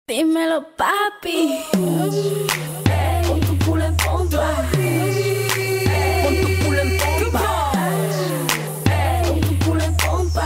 Dímelo, papi. Pon tu culo en pompa. Pon tu culo en pompa. Pon tu culo en pompa.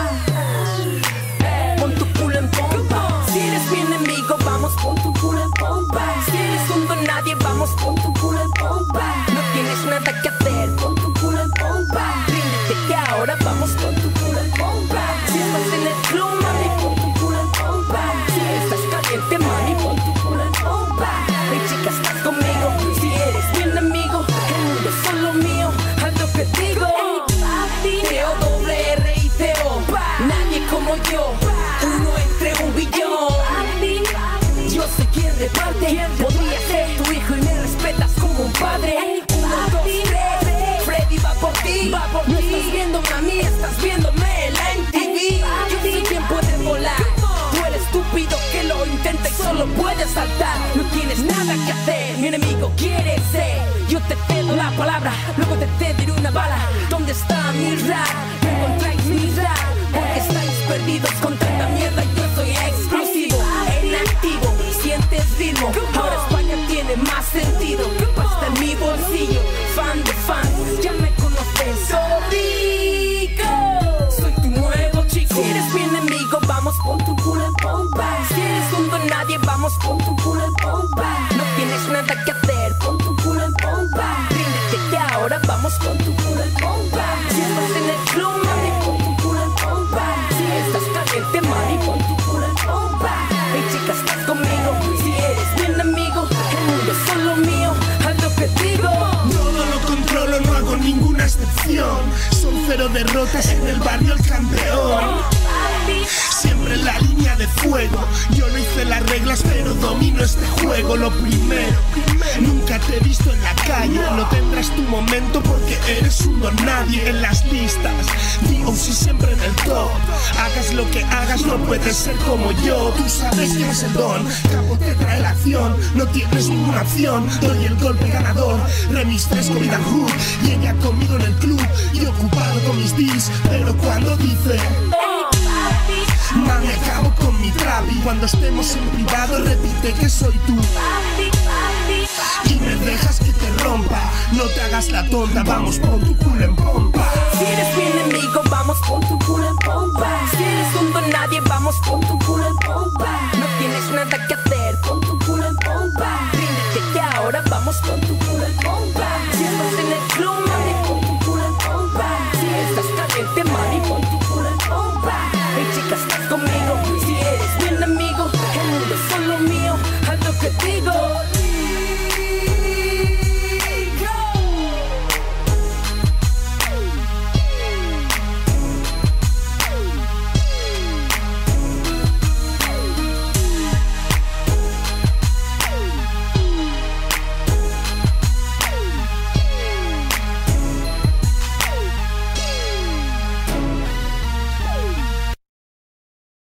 Pon tu culo en pompa. Si eres mi enemigo, vamos, pon tu culo en pompa. Si eres un don nadie, vamos, pon tu culo en pompa. No tienes nada que hacer, pon tu culo en pompa. Ríndete que ahora vamos, pon tu culo en pompa. Si estás en el club, mami, pon tu culo en pompa. Si estás caliente, mami, pon tu culo en pompa. Hey chica, estás conmigo. Si eres mi enemigo, el mundo es solo mío. Haz lo que digo. T-O-R-R-I-T-O. Nadie como yo, uno entre un billón. Yo sé quién reparte. Podría ser tu hijo y me respetas como un padre. 1, 2, 3, Freddy va por ti. No estás viendo mami, estás viéndome en la MTV. Yo sé quién puede volar. Tú el estúpido que lo intenta y solo puede saltar. No tienes nada que hacer, mi enemigo quiere ser. Yo te cedo la palabra, luego te cederé una bala. ¿Dónde está mi rap? No encontráis mi rap, porque estáis perdidos con tanta mierda. Yo soy explosivo, en activo, sientes ritmo. Ahora España tiene más sentido. Pasta en mi bolsillo, fan de fans, ya me conoces. Soy rico, soy tu nuevo chico. Si eres mi enemigo, vamos, pon tu culo en pompa. Si eres un don nadie, vamos, pon tu culo en pompa. No tienes nada que hacer, pon tu culo en pompa. Ríndete que ahora vamos, pon tu culo en pompa. Si estás en el club, mami, pon tu culo en pompa. Si estás caliente, mami, pon tu culo en pompa. Hey chica, estás conmigo. Si eres mi enemigo, el mundo es solo mío. Haz lo que digo. Todo lo controlo, no hago ninguna excepción. Son 0 derrotas en el barrio, el campeón. Siempre en la línea de fuego. Yo no hice las reglas, pero domino este juego. Lo primero, nunca te he visto en la calle. No tendrás tu momento porque eres un don nadie en las listas. D.O.C. siempre en el top. Hagas lo que hagas, no puedes ser como yo. Tú sabes que es el don, capo te trae la acción. No tienes ninguna opción, doy el golpe ganador. Remix 3 con Vida Hood y ella conmigo en el club. Y ocupado con mis deals, pero cuando dice mami, acabo con mi trap. Y cuando estemos en privado repite que soy tú y me dejas que te rompa. No te hagas la tonta, vamos, pon tu culo en pompa. Si eres mi enemigo, vamos, pon tu culo en pompa. Si eres un don nadie, vamos, pon tu culo en pompa. No tienes nada que hacer, pon tu